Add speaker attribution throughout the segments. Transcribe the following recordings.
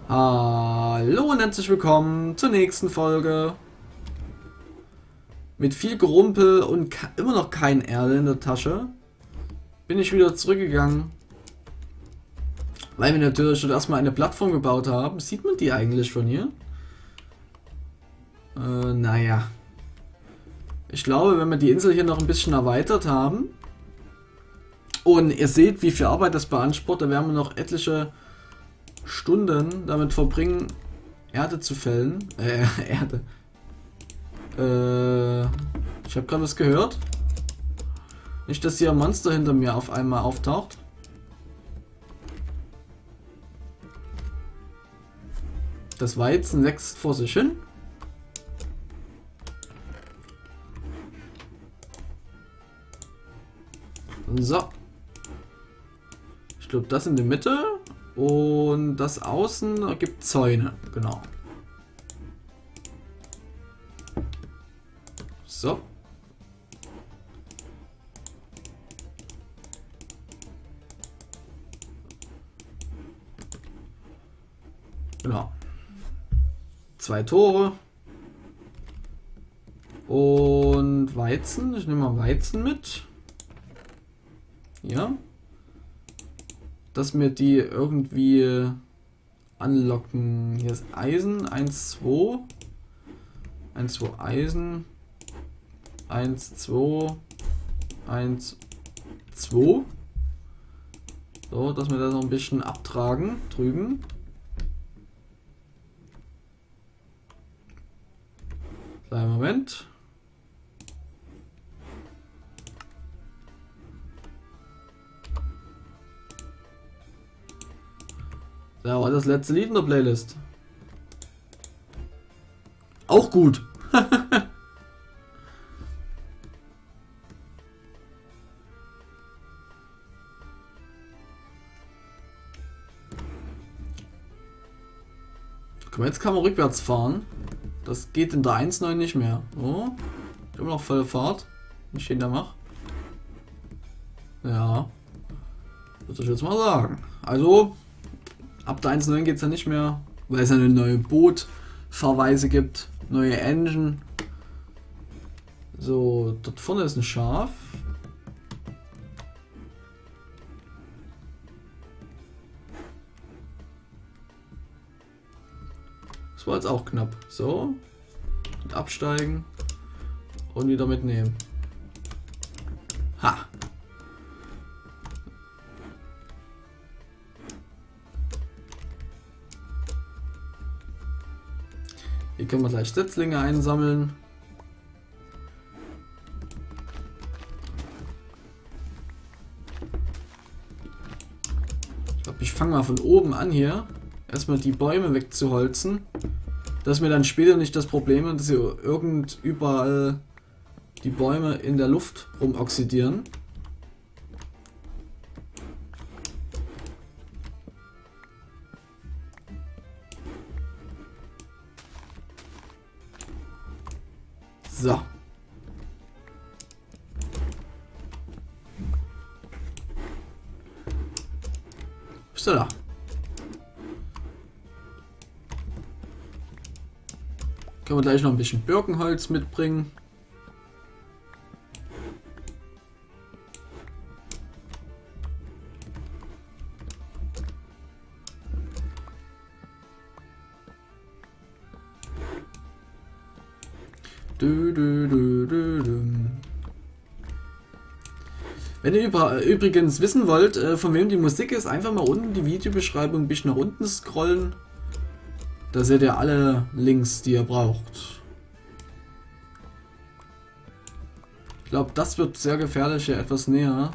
Speaker 1: Hallo und herzlich willkommen zur nächsten Folge. Mit viel Gerumpel und immer noch kein Erde in der Tasche bin ich wieder zurückgegangen, weil wir natürlich schon erstmal eine Plattform gebaut haben. Sieht man die eigentlich von hier? Naja. Ich glaube, wenn wir die Insel hier noch ein bisschen erweitert haben und ihr seht, wie viel Arbeit das beansprucht, da werden wir noch etliche Stunden damit verbringen, Erde zu fällen. Erde. Ich habe gerade was gehört. Nicht, dass hier ein Monster hinter mir auf einmal auftaucht. Das Weizen wächst vor sich hin. So. Ich glaube, das in der Mitte. Und das außen ergibt Zäune. Genau. So. Genau. 2 Tore. Und Weizen. Ich nehme mal Weizen mit. Ja. Dass mir die irgendwie anlocken. Hier ist Eisen. 1, 2. 1, 2 Eisen. 1, 2. 1, 2. So, dass wir das noch ein bisschen abtragen drüben. Kleinen Moment. Da war das letzte Lied in der Playlist. Auch gut. Guck mal, jetzt kann man rückwärts fahren. Das geht in der 1.9 nicht mehr. Oh, ich habe noch volle Fahrt. Wenn ich den da mache. Ja. Würde ich jetzt mal sagen. Also, ab der 1.9 geht es ja nicht mehr, weil es eine neue Bootfahrweise gibt. Neue Engine. So, dort vorne ist ein Schaf. Das war jetzt auch knapp. So. Und absteigen. Und wieder mitnehmen. Ha! Hier können wir gleich Setzlinge einsammeln. Ich glaube, ich fange mal von oben an hier. Erstmal die Bäume wegzuholzen. Dass mir dann später nicht das Problem ist, dass hier überall die Bäume in der Luft rumoxidieren. So. Bist du da? Können wir gleich noch ein bisschen Birkenholz mitbringen. Wenn ihr übrigens wissen wollt, von wem die Musik ist, einfach mal unten die Videobeschreibung ein bisschen nach unten scrollen. Da seht ihr alle Links, die ihr braucht. Ich glaube, das wird sehr gefährlich, hier etwas näher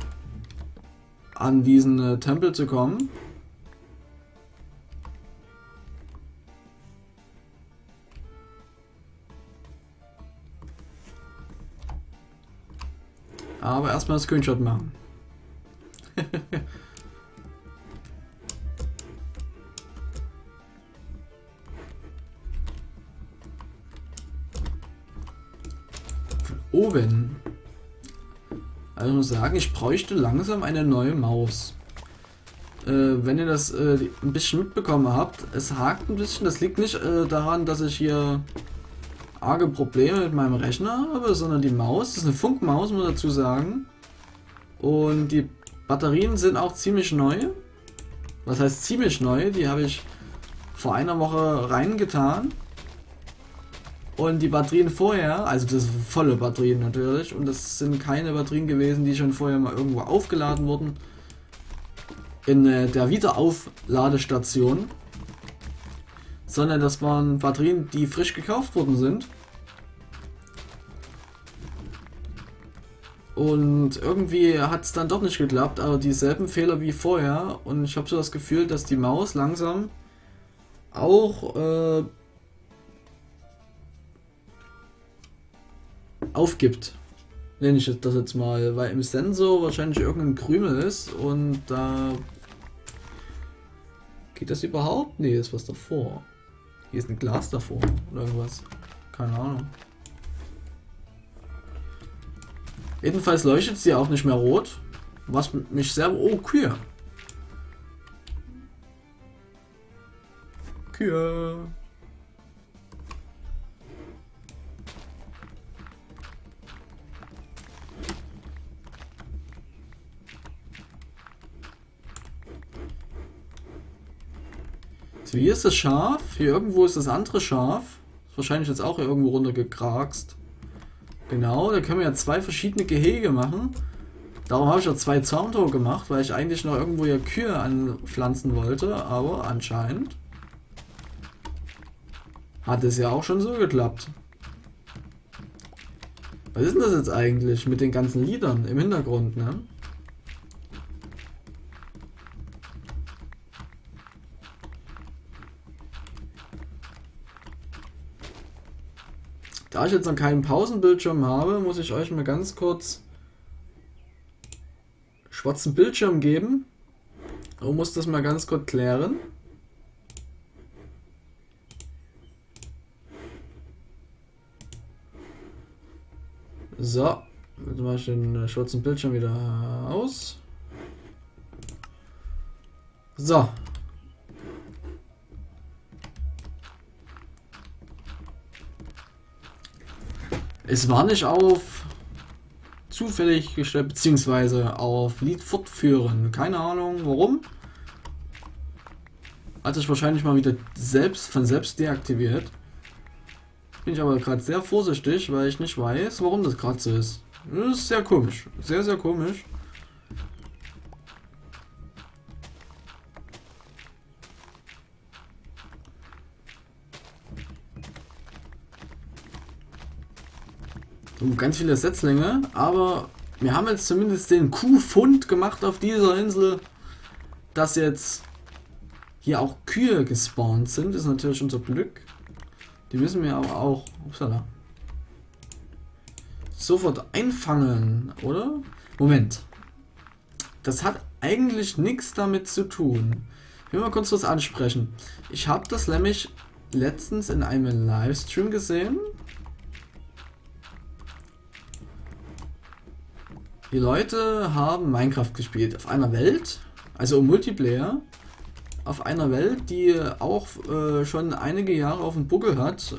Speaker 1: an diesen Tempel zu kommen. Aber erstmal das Screenshot machen. Von oben. Also ich muss sagen, ich bräuchte langsam eine neue Maus. wenn ihr das ein bisschen mitbekommen habt, es hakt ein bisschen. Das liegt nicht daran, dass ich hier arge Probleme mit meinem Rechner habe, sondern die Maus. Das ist eine Funkmaus, muss man dazu sagen. Und die Batterien sind auch ziemlich neu. Was heißt ziemlich neu? Die habe ich vor einer Woche reingetan. Und die Batterien vorher, also das sind volle Batterien natürlich, und das sind keine Batterien gewesen, die schon vorher mal irgendwo aufgeladen wurden. In der Wiederaufladestation. Sondern das waren Batterien, die frisch gekauft worden sind. Und irgendwie hat es dann doch nicht geklappt, aber dieselben Fehler wie vorher. Und ich habe so das Gefühl, dass die Maus langsam auch aufgibt. Nenne ich das jetzt mal, weil im Sensor wahrscheinlich irgendein Krümel ist und da geht das überhaupt? Nee, ist was davor. Hier ist ein Glas davor oder irgendwas. Keine Ahnung. Jedenfalls leuchtet sie auch nicht mehr rot, was mich sehr... Oh, Kühe. Kühe. So, hier ist das Schaf, hier irgendwo ist das andere Schaf. Ist wahrscheinlich jetzt auch irgendwo runtergekraxt. Genau, da können wir ja zwei verschiedene Gehege machen. Darum habe ich auch zwei Zauntore gemacht, weil ich eigentlich noch irgendwo hier Kühe anpflanzen wollte, aber anscheinend hat es ja auch schon so geklappt. Was ist denn das jetzt eigentlich mit den ganzen Liedern im Hintergrund, ne? Da ich jetzt noch keinen Pausenbildschirm habe, muss ich euch mal ganz kurz schwarzen Bildschirm geben und muss das mal ganz kurz klären. So, jetzt mache ich den schwarzen Bildschirm wieder aus. So. Es war nicht auf zufällig gestellt, beziehungsweise auf Lied fortführen. Keine Ahnung warum. Hat sich wahrscheinlich mal wieder von selbst deaktiviert. Bin ich aber gerade sehr vorsichtig, weil ich nicht weiß, warum das gerade so ist. Das ist sehr komisch. Sehr, sehr komisch. Ganz viele Setzlinge, aber wir haben jetzt zumindest den Kuhfund gemacht auf dieser Insel, dass jetzt hier auch Kühe gespawnt sind. Das ist natürlich unser Glück. Die müssen wir aber auch upsala, sofort einfangen, oder? Moment. Das hat eigentlich nichts damit zu tun. Ich will mal kurz was ansprechen. Ich habe das nämlich letztens in einem Livestream gesehen. Die Leute haben Minecraft gespielt auf einer Welt, also im Multiplayer, auf einer Welt, die auch schon einige Jahre auf dem Buckel hat,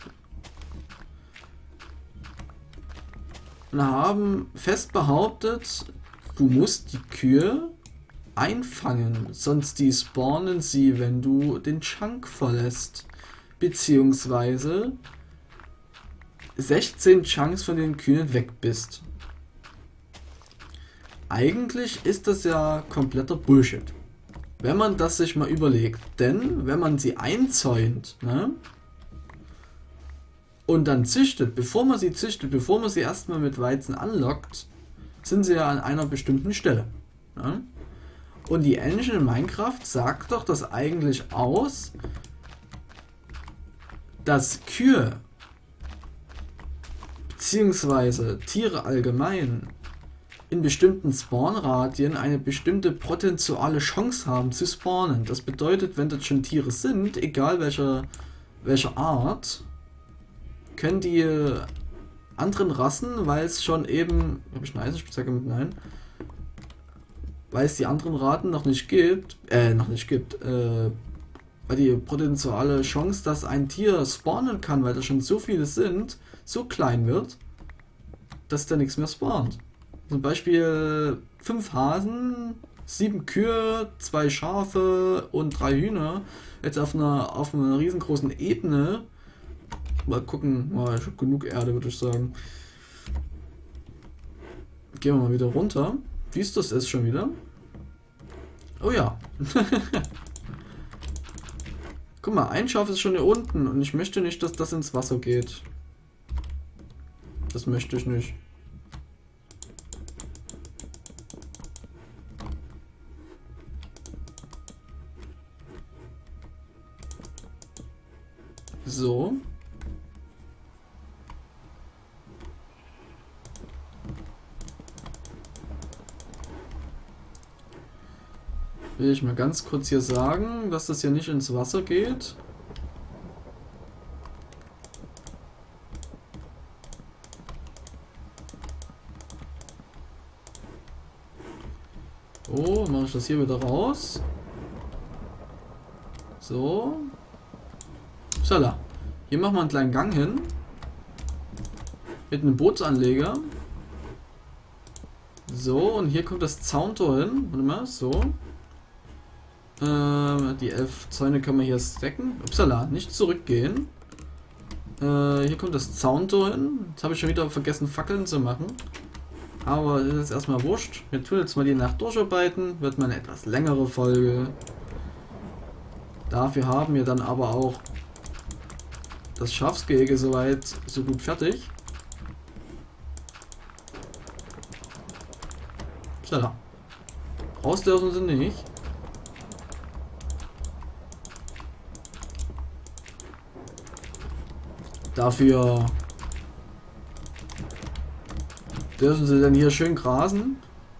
Speaker 1: und haben fest behauptet, du musst die Kühe einfangen, sonst despawnen sie, wenn du den Chunk verlässt, beziehungsweise 16 Chunks von den Kühen weg bist. Eigentlich ist das ja kompletter Bullshit, wenn man das sich mal überlegt. Denn wenn man sie einzäunt, ne, und dann züchtet, bevor man sie erstmal mit Weizen anlockt, sind sie ja an einer bestimmten Stelle. Ne? Und die Engine in Minecraft sagt doch das eigentlich aus, dass Kühe beziehungsweise Tiere allgemein in bestimmten Spawnradien eine bestimmte prozentuale Chance haben zu spawnen. Das bedeutet, wenn dort schon Tiere sind, egal welcher Art, können die anderen Rassen, weil es schon eben... Habe ich eine Eisenspitzhacke mit? Nein. weil es die anderen Raten noch nicht gibt, weil die potenzielle Chance, dass ein Tier spawnen kann, weil da schon so viele sind, so klein wird, dass da nichts mehr spawnt. Zum Beispiel 5 Hasen, 7 Kühe, 2 Schafe und 3 Hühner. Jetzt auf einer riesengroßen Ebene. Mal gucken, oh, ich habe genug Erde, würde ich sagen. Gehen wir mal wieder runter. Wie ist das jetzt schon wieder? Oh ja. Guck mal, ein Schaf ist schon hier unten und ich möchte nicht, dass das ins Wasser geht. Das möchte ich nicht. So. Will ich mal ganz kurz hier sagen, dass das hier nicht ins Wasser geht. Oh, mache ich das hier wieder raus. So. Upsala. Hier machen wir einen kleinen Gang hin. Mit einem Bootsanleger. So, und hier kommt das Zauntor hin. Warte mal, so. Die 11 Zäune können wir hier stacken. Upsala, nicht zurückgehen. Hier kommt das Zauntor hin. Jetzt habe ich schon wieder vergessen, Fackeln zu machen. Aber das ist erstmal wurscht. Wir tun jetzt mal die Nacht durcharbeiten. Wird mal eine etwas längere Folge. Dafür haben wir dann aber auch das Schafsgehege soweit so gut fertig. Upsala. Rauslösen sie nicht. Dafür dürfen sie dann hier schön grasen.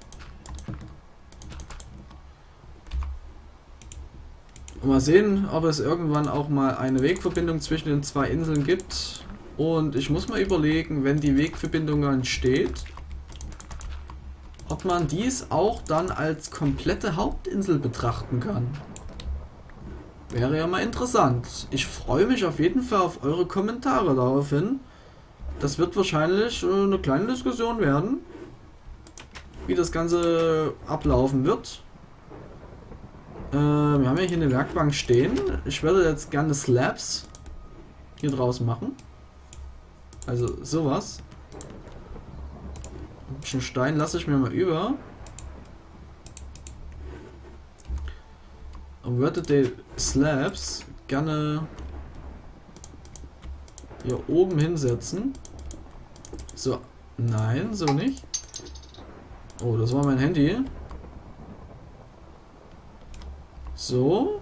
Speaker 1: Und mal sehen, ob es irgendwann auch mal eine Wegverbindung zwischen den 2 Inseln gibt. Und ich muss mal überlegen, wenn die Wegverbindung entsteht, ob man dies auch dann als komplette Hauptinsel betrachten kann. Wäre ja mal interessant. Ich freue mich auf jeden Fall auf eure Kommentare daraufhin. Das wird wahrscheinlich eine kleine Diskussion werden, wie das Ganze ablaufen wird. Wir haben ja hier eine Werkbank stehen. Ich werde jetzt gerne Slabs hier draußen machen. Also sowas. Ein bisschen Stein lasse ich mir mal über. Und würde die Slabs gerne hier oben hinsetzen. So, nein, so nicht. Oh, das war mein Handy. So.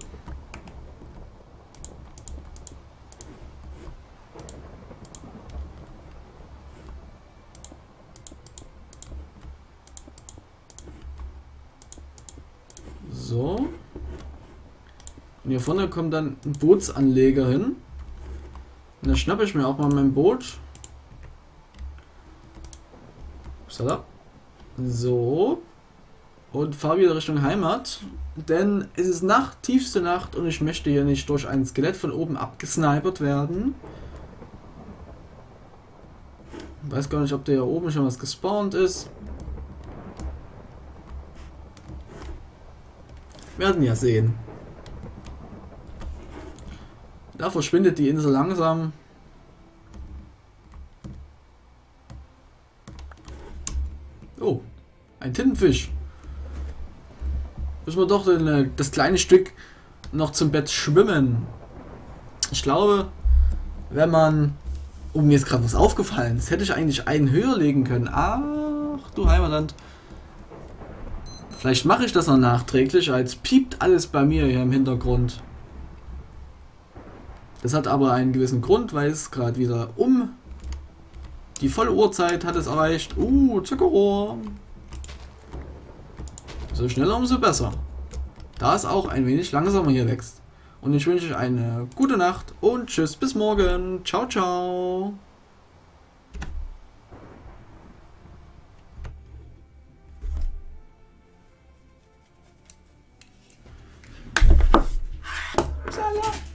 Speaker 1: So. Und hier vorne kommt dann ein Bootsanleger hin. Und da schnappe ich mir auch mal mein Boot. So. Und fahre wieder Richtung Heimat. Denn es ist Nacht, tiefste Nacht und ich möchte hier nicht durch ein Skelett von oben abgesnipert werden. Ich weiß gar nicht, ob da hier oben schon was gespawnt ist. Werden ja sehen. Da verschwindet die Insel langsam. Oh, ein Tintenfisch. Müssen wir doch das kleine Stück noch zum Bett schwimmen. Ich glaube, wenn man... Oh, mir ist gerade was aufgefallen. Das hätte ich eigentlich einen höher legen können. Ach, du Heimatland. Vielleicht mache ich das noch nachträglich, als piept alles bei mir hier im Hintergrund. Das hat aber einen gewissen Grund, weil es gerade wieder um die volle Uhrzeit hat es erreicht. Zuckerrohr. So schneller, umso besser. Da es auch ein wenig langsamer hier wächst. Und ich wünsche euch eine gute Nacht und tschüss, bis morgen. Ciao, ciao. Alter.